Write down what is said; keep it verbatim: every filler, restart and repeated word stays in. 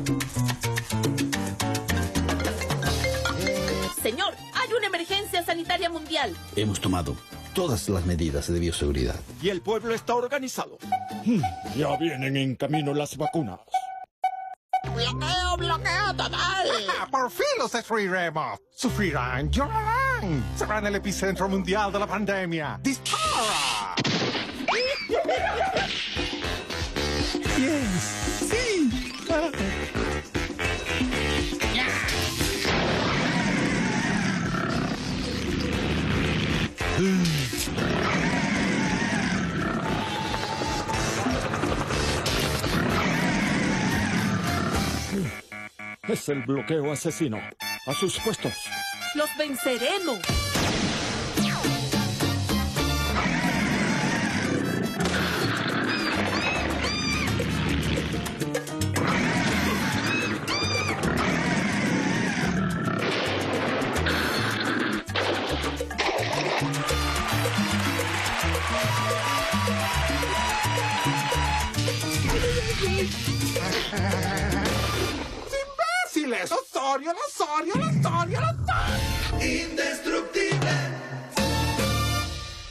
Señor, hay una emergencia sanitaria mundial. Hemos tomado todas las medidas de bioseguridad. Y el pueblo está organizado. Hmm, ya vienen en camino las vacunas. ¡Bloqueo, bloqueo total! ¡Por fin los destruiremos! ¡Sufrirán, llorarán! ¡Serán el epicentro mundial de la pandemia! ¡Dispara! ¡Yes! ¡Sí! Ah. Es el bloqueo asesino. A sus puestos. ¡Los venceremos! ¡Imbéciles! ¡Osorio, Osorio, Osorio, Osorio! Indestructible.